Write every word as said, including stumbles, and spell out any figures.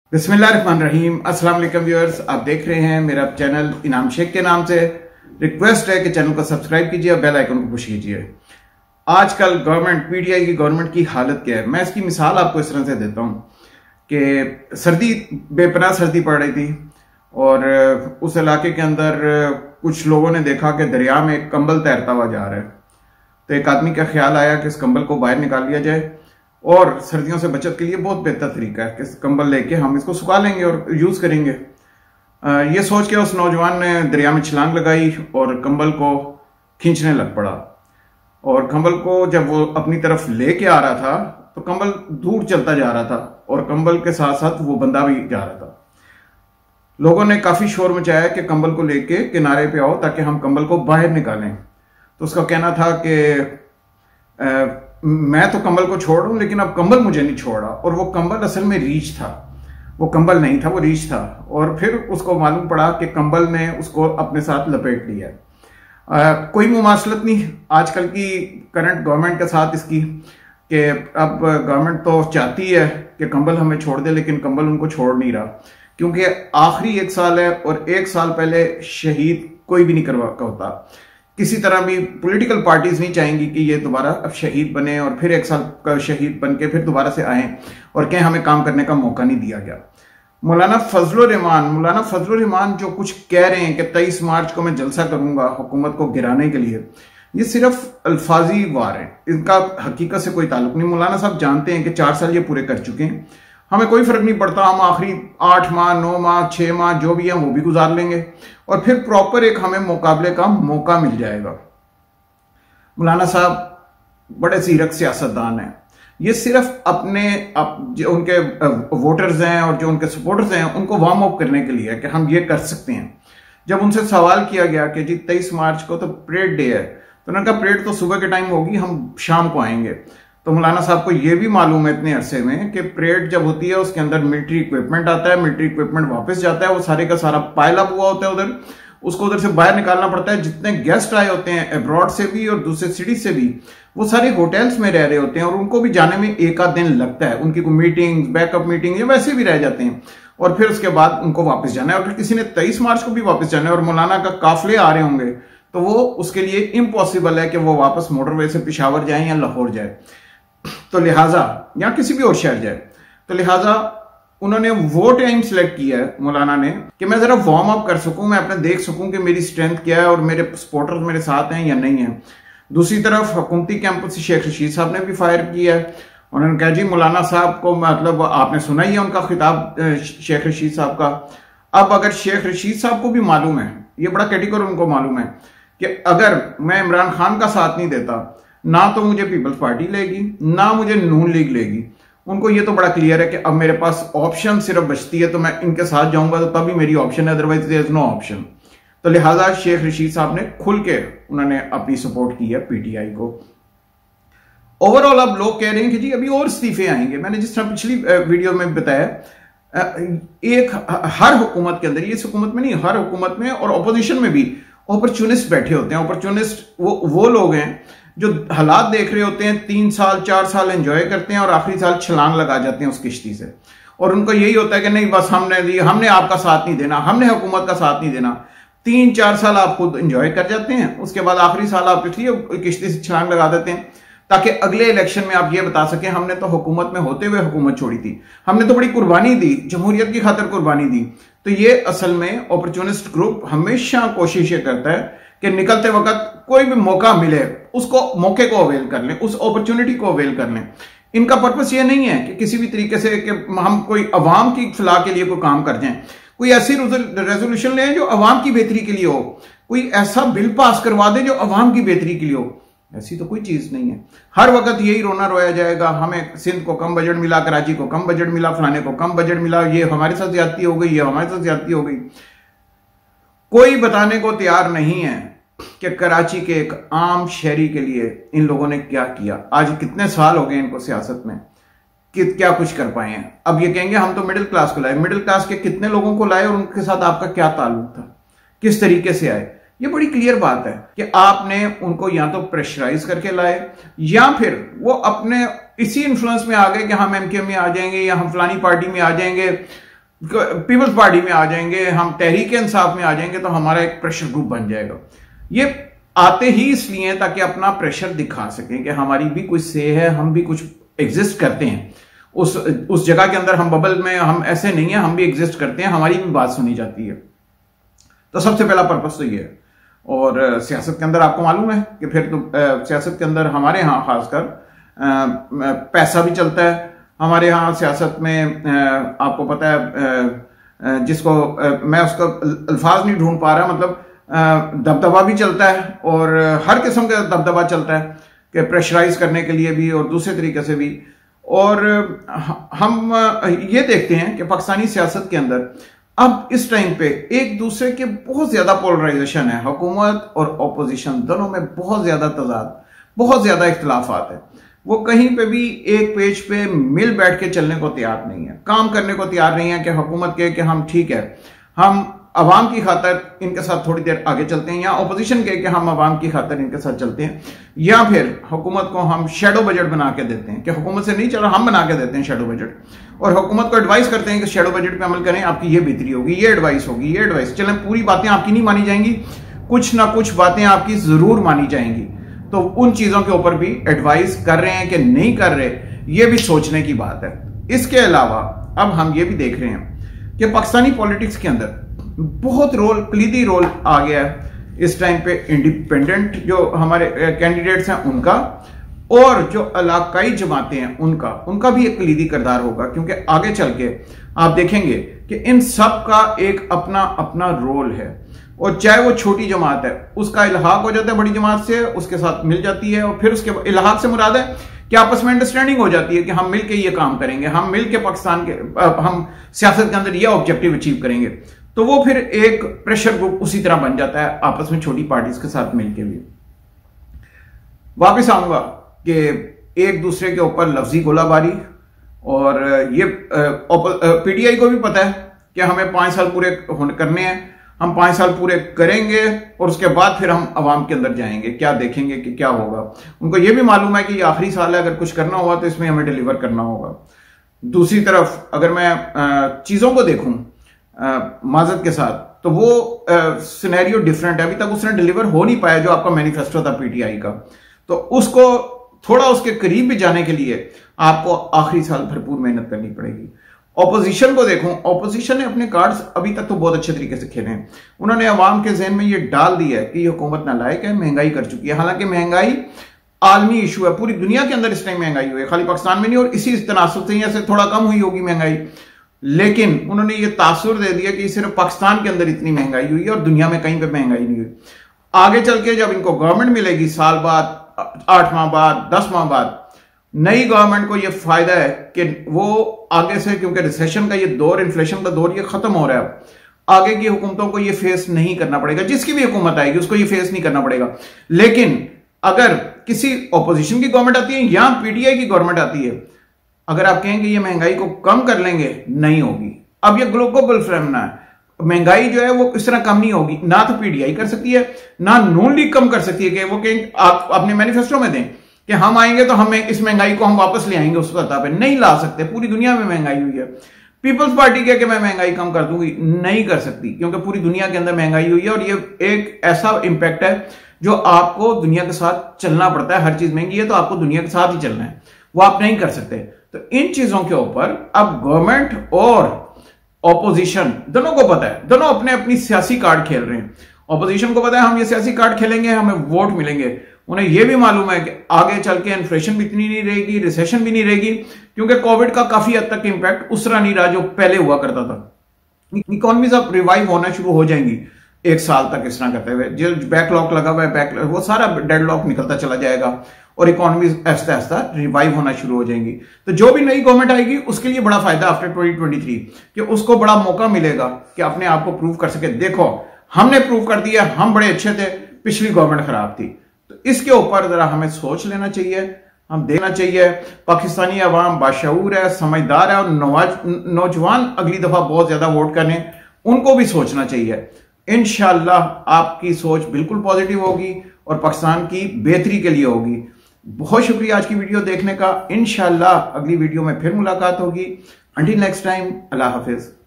बिस्मिल्लाहिर्रहमानिर्रहीम। अस्सलाम वालेकुम व्यूअर्स, आप देख रहे हैं मेरा चैनल इनाम शेख के नाम से। रिक्वेस्ट है कि चैनल को सब्सक्राइब कीजिए और बेल आइकन को पुश कीजिए। आजकल गवर्नमेंट पीटीआई की गवर्नमेंट की हालत क्या है, मैं इसकी मिसाल आपको इस तरह से देता हूं कि सर्दी, बेपनाह सर्दी पड़ रही थी और उस इलाके के अंदर कुछ लोगों ने देखा कि दरिया में एक कंबल तैरता हुआ जा रहा है। तो एक आदमी का ख्याल आया कि इस कंबल को बाहर निकाल लिया जाए और सर्दियों से बचत के लिए बहुत बेहतर तरीका है कि कंबल लेके हम इसको सुखा लेंगे और यूज करेंगे। ये सोच के उस नौजवान ने दरिया में छलांग लगाई और कंबल को खींचने लग पड़ा। और कंबल को जब वो अपनी तरफ लेके आ रहा था तो कंबल दूर चलता जा रहा था और कंबल के साथ साथ वो बंदा भी जा रहा था। लोगों ने काफी शोर मचाया कि कंबल को लेके किनारे पे आओ ताकि हम कंबल को बाहर निकालें। तो उसका कहना था कि मैं तो कंबल को छोड़ रहा हूं लेकिन अब कंबल मुझे नहीं छोड़ रहा। और वो कंबल असल में रीच था, वो कंबल नहीं था, वो रीच था। और फिर उसको मालूम पड़ा कि कंबल ने उसको अपने साथ लपेट लिया। आ, कोई मुमासलत नहीं आजकल की करंट गवर्नमेंट के साथ इसकी, कि अब गवर्नमेंट तो चाहती है कि कंबल हमें छोड़ दे लेकिन कंबल उनको छोड़ नहीं रहा, क्योंकि आखिरी एक साल है और एक साल पहले शहीद कोई भी नहीं करवा होता। किसी तरह भी पॉलिटिकल पार्टीज नहीं चाहेंगी कि ये दोबारा अब शहीद बने और फिर एक साल का शहीद बन के फिर दोबारा से आए और कहें हमें काम करने का मौका नहीं दिया गया। मौलाना फजलुर रहमान मौलाना फजलुर रहमान जो कुछ कह रहे हैं कि तेईस मार्च को मैं जलसा करूंगा हुकूमत को गिराने के लिए, ये सिर्फ अल्फाजी वार है, इनका हकीकत से कोई ताल्लुक नहीं। मौलाना साहब जानते हैं कि चार साल ये पूरे कर चुके हैं, हमें कोई फर्क नहीं पड़ता, हम आखिरी आठ माह नौ माह छह माह जो भी है वो भी गुजार लेंगे और फिर प्रॉपर एक हमें मुकाबले का मौका मिल जाएगा। मौलाना साहब बड़े सीरक सियासतदान हैं, ये सिर्फ अपने अप, जो उनके वोटर्स हैं और जो उनके सपोर्टर्स हैं उनको वार्म अप करने के लिए कि हम ये कर सकते हैं। जब उनसे सवाल किया गया कि जी तेईस मार्च को तो परेड डे है, तो उन्होंने कहा परेड तो सुबह के टाइम होगी, हम शाम को आएंगे। तो मौलाना साहब को यह भी मालूम है इतने अरसे में कि परेड जब होती है उसके अंदर मिलिट्री इक्विपमेंट आता है, मिलिट्री इक्विपमेंट वापस जाता है, वो सारे का सारा पाइल अप हुआ होता है उधर, उसको उधर से बाहर निकालना पड़ता है। जितने गेस्ट आए होते हैं अब्रॉड से भी और दूसरे सिटी से भी, वो सारे होटल्स में रह रहे होते हैं और उनको भी जाने में एक आध दिन लगता है, उनकी कोई मीटिंग बैकअप मीटिंग या वैसे भी रह जाते हैं और फिर उसके बाद उनको वापस जाना है। और फिर किसी ने तेईस मार्च को भी वापस जाना है और मौलाना का काफिले आ रहे होंगे, तो वो उसके लिए इम्पॉसिबल है कि वो वापस मोटरवे से पिशावर जाए या लाहौर जाए, तो लिहाजा या किसी भी और शहर जाए। तो लिहाजा उन्होंने वो टाइम सिलेक्ट किया है मौलाना ने कि मैं जरा वार्म अप कर सकूं, मैं अपने देख सकूं कि मेरी स्ट्रेंथ क्या है और मेरे सपोर्टर्स मेरे साथ हैं या नहीं है। दूसरी तरफ हुकूमती कैंपस से शेख रशीद साहब ने भी फायर किया है। उन्होंने कहा जी मौलाना साहब को, मतलब आपने सुना ही है उनका खिताब शेख रशीद साहब का। अब अगर शेख रशीद साहब को भी मालूम है, ये बड़ा कैटेगरी उनको मालूम है कि अगर मैं इमरान खान का साथ नहीं देता ना तो मुझे पीपल्स पार्टी लेगी ना मुझे नून लीग लेगी। उनको ये तो बड़ा क्लियर है कि अब मेरे पास ऑप्शन सिर्फ बचती है तो मैं इनके साथ जाऊंगा तो तभी मेरी ऑप्शन है, otherwise there is no option. तो लिहाजा शेख रशीद साहब ने खुल के उन्होंने अपनी सपोर्ट की है पीटीआई को। ओवरऑल अब लोग कह रहे हैं कि जी अभी और इस्तीफे आएंगे। मैंने जिस तरह पिछली वीडियो में बताया, एक हर हुकूमत के अंदर, इस हुकूमत में नहीं हर हुकूमत में और ऑपोजिशन में भी अपॉर्चुनिस्ट बैठे होते हैं। अपॉर्चुनिस्ट वो वो लोग हैं जो हालात देख रहे होते हैं, तीन साल चार साल एंजॉय करते हैं और आखिरी साल छलांग लगा जाते हैं उस किश्ती से। और उनको यही होता है कि नहीं बस हमने हमने आपका साथ नहीं देना, हमने हुकूमत का साथ नहीं देना। तीन चार साल आप खुद एंजॉय कर जाते हैं, उसके बाद आखिरी साल आप इसलिए किश्ती से छलांग लगा देते हैं ताकि अगले इलेक्शन में आप ये बता सकें हमने तो हुकूमत में होते हुए हुकूमत छोड़ी थी, हमने तो बड़ी कुर्बानी दी, जमहूरियत की खातिर कुर्बानी दी। तो ये असल में अपॉर्चुनिस्ट ग्रुप हमेशा कोशिश ये करता है कि निकलते वक्त कोई भी मौका मिले उसको मौके को अवेल कर लें, उस अपॉर्चुनिटी को अवेल कर लें। इनका पर्पस ये नहीं है कि किसी भी तरीके से कि हम कोई अवाम की फलाह के लिए कोई काम कर जाएं, कोई ऐसी रेजोल्यूशन लें जो अवाम की बेहतरी के लिए हो, कोई ऐसा बिल पास करवा दें जो अवाम की बेहतरी के लिए हो। ऐसी तो कोई चीज नहीं है। हर वक्त यही रोना रोया जाएगा, हमें सिंध को कम बजट मिला, कराची को कम बजट मिला, फलाने को कम बजट मिला, ये हमारे साथ ज्यादती हो गई, ये हमारे साथ ज्यादती हो गई। कोई बताने को तैयार नहीं है कि कराची के एक आम शहरी के लिए इन लोगों ने क्या किया। आज कितने साल हो गए इनको सियासत में, कि क्या कुछ कर पाए हैं। अब ये कहेंगे हम तो मिडिल क्लास को लाए, मिडिल क्लास के कितने लोगों को लाए और उनके साथ आपका क्या ताल्लुक था, किस तरीके से आए। ये बड़ी क्लियर बात है कि आपने उनको या तो प्रेशराइज करके लाए या फिर वो अपने इसी इन्फ्लुएंस में आ गए कि हम एमके में आ जाएंगे या हम फलानी पार्टी में आ जाएंगे पीपल्स पार्टी में आ जाएंगे, हम तहरीक इंसाफ में आ जाएंगे तो हमारा एक प्रेशर ग्रुप बन जाएगा। ये आते ही इसलिए ताकि अपना प्रेशर दिखा सकें कि हमारी भी कुछ से है, हम भी कुछ एग्जिस्ट करते हैं उस उस जगह के अंदर, हम बबल में, हम ऐसे नहीं है, हम भी एग्जिस्ट करते हैं, हमारी भी बात सुनी जाती है। तो सबसे पहला पर्पस तो ये है। और सियासत के अंदर आपको मालूम है कि फिर तो सियासत के अंदर हमारे यहाँ खासकर पैसा भी चलता है। हमारे यहाँ सियासत में आपको पता है, जिसको मैं उसका अल्फाज नहीं ढूंढ पा रहा, मतलब दबदबा भी चलता है और हर किस्म का दबदबा चलता है कि प्रेशराइज करने के लिए भी और दूसरे तरीके से भी। और हम ये देखते हैं कि पाकिस्तानी सियासत के अंदर अब इस टाइम पे एक दूसरे के बहुत ज्यादा पोलराइजेशन है। हुकूमत और ऑपोजिशन दोनों में बहुत ज्यादा तजाद, बहुत ज्यादा इख्तलाफात है। वो कहीं पे भी एक पेज पे मिल बैठ के चलने को तैयार नहीं है, काम करने को तैयार नहीं है कि हुकूमत के कि हम ठीक है, हम अवाम की खातर इनके साथ थोड़ी देर आगे चलते हैं, या ऑपोजिशन के कि हम अवाम की खातर इनके साथ चलते हैं, या फिर हुकूमत को हम शेडो बजट बना के देते हैं कि हुकूमत से नहीं चल रहा, हम बना के देते हैं शेडो बजट और हुकूमत को एडवाइस करते हैं कि शेडो बजट पे अमल करें, आपकी ये बेहतरी होगी, ये एडवाइस होगी, ये एडवाइस। चलें, पूरी बातें आपकी नहीं मानी जाएंगी, कुछ ना कुछ बातें आपकी जरूर मानी जाएंगी। तो उन चीजों के ऊपर भी एडवाइस कर रहे हैं कि नहीं कर रहे, ये भी सोचने की बात है। इसके अलावा अब हम ये भी देख रहे हैं कि पाकिस्तानी पॉलिटिक्स के अंदर बहुत रोल, कलीदी रोल आ गया है इस टाइम पे इंडिपेंडेंट जो हमारे कैंडिडेट्स हैं उनका, और जो इलाकाई जमातें हैं उनका उनका भी एक कलीदी किरदार होगा, क्योंकि आगे चल के आप देखेंगे कि इन सब का एक अपना अपना रोल है। और चाहे वो छोटी जमात है, उसका इल्हाक हो जाता है बड़ी जमात से, उसके साथ मिल जाती है, और फिर उसके इल्हाक से मुराद है कि आपस में अंडरस्टैंडिंग हो जाती है कि हम मिलके ये काम करेंगे, हम मिलके पाकिस्तान के, हम सियासत के अंदर ये ऑब्जेक्टिव अचीव करेंगे। तो वो फिर एक प्रेशर ग्रुप उसी तरह बन जाता है आपस में छोटी पार्टीज के साथ मिलके भी। वापिस आऊंगा कि एक दूसरे के ऊपर लफ्जी गोलाबारी, और ये पीटीआई को भी पता है कि हमें पांच साल पूरे करने हैं, हम पांच साल पूरे करेंगे और उसके बाद फिर हम अवाम के अंदर जाएंगे, क्या देखेंगे कि क्या होगा। उनको ये भी मालूम है कि ये आखिरी साल है, अगर कुछ करना हुआ तो इसमें हमें डिलीवर करना होगा। दूसरी तरफ अगर मैं चीजों को देखूं माजत के साथ, तो वो सिनेरियो डिफरेंट है। अभी तक उसने डिलीवर हो नहीं पाया जो आपका मैनिफेस्टो था पीटीआई का। तो उसको थोड़ा उसके करीब भी जाने के लिए आपको आखिरी साल भरपूर मेहनत करनी पड़ेगी। ऑपोजिशन को देखूं, ऑपोजिशन ने अपने कार्ड्स अभी तक तो बहुत अच्छे तरीके से खेले हैं। उन्होंने अवाम के जहन में ये डाल दिया है कि ये हुकूमत नालायक है, महंगाई कर चुकी है। हालांकि महंगाई आलमी इशू है, पूरी दुनिया के अंदर इस टाइम महंगाई हुई है, खाली पाकिस्तान में नहीं, और इसी तनासुब से यहाँ से थोड़ा कम हुई होगी महंगाई, लेकिन उन्होंने ये तासुर दे दिया कि सिर्फ पाकिस्तान के अंदर इतनी महंगाई हुई है और दुनिया में कहीं पर महंगाई नहीं हुई। आगे चल के जब इनको गवर्नमेंट मिलेगी, साल बाद, आठ माह बाद, दस माह बाद, नई गवर्नमेंट को यह फायदा है कि वो आगे से, क्योंकि रिसेशन का ये दौर, इन्फ्लेशन का दौर ये खत्म हो रहा है, आगे की हुकूमतों को ये फेस नहीं करना पड़ेगा। जिसकी भी हुकूमत आएगी उसको ये फेस नहीं करना पड़ेगा। लेकिन अगर किसी ऑपोजिशन की गवर्नमेंट आती है या पीटीआई की गवर्नमेंट आती है, अगर आप कहेंगे ये महंगाई को कम कर लेंगे, नहीं होगी। अब ये ग्लोबल फिनोमेना है, महंगाई जो है वो इस तरह कम नहीं होगी। ना तो पीटीआई कर सकती है, ना नून लीग कम कर सकती है कि वो कहें आप अपने मैनिफेस्टो में दें कि हम आएंगे तो हम इस महंगाई को हम वापस ले आएंगे उस सतह पे। नहीं ला सकते, पूरी दुनिया में महंगाई हुई है। पीपल्स पार्टी कह के मैं महंगाई कम कर दूंगी, नहीं कर सकती, क्योंकि पूरी दुनिया के अंदर महंगाई हुई है और ये एक ऐसा इंपैक्ट है जो आपको दुनिया के साथ चलना पड़ता है। हर चीज महंगी है तो आपको दुनिया के साथ ही चलना है, वो आप नहीं कर सकते। तो इन चीजों के ऊपर अब गवर्नमेंट और ऑपोजिशन दोनों को पता है, दोनों अपने अपनी सियासी कार्ड खेल रहे हैं। ऑपोजिशन को पता है हम ये सियासी कार्ड खेलेंगे, हमें वोट मिलेंगे। उन्हें यह भी मालूम है कि आगे चल के इन्फ्लेशन भी इतनी नहीं रहेगी, रिसेशन भी नहीं रहेगी, क्योंकि कोविड का काफी हद तक इंपैक्ट उस तरह नहीं रहा जो पहले हुआ करता था। इकोनॉमीज अब रिवाइव होना शुरू हो जाएंगी एक साल तक इस तरह करते हुए। जो बैकलॉग लगा हुआ है, बैकलॉग वो सारा डेडलॉक निकलता चला जाएगा और इकोनॉमीज ऐसा ऐसा रिवाइव होना शुरू हो जाएंगी। तो जो भी नई गवर्नमेंट आएगी उसके लिए बड़ा फायदा आफ्टर ट्वेंटी ट्वेंटी थ्री कि उसको बड़ा मौका मिलेगा कि अपने आप को प्रूव कर सके। देखो हमने प्रूव कर दिया, हम बड़े अच्छे थे, पिछली गवर्नमेंट खराब थी। तो इसके ऊपर जरा हमें सोच लेना चाहिए, हम देखना चाहिए। पाकिस्तानी अवाम बाशऊर है, समझदार है, और नौजवान अगली दफा बहुत ज्यादा वोट करने, उनको भी सोचना चाहिए। इंशाल्लाह आपकी सोच बिल्कुल पॉजिटिव होगी और पाकिस्तान की बेहतरी के लिए होगी। बहुत शुक्रिया आज की वीडियो देखने का। इंशाल्लाह अगली वीडियो में फिर मुलाकात होगी। अंटिल नेक्स्ट टाइम, अल्लाह हाफिज।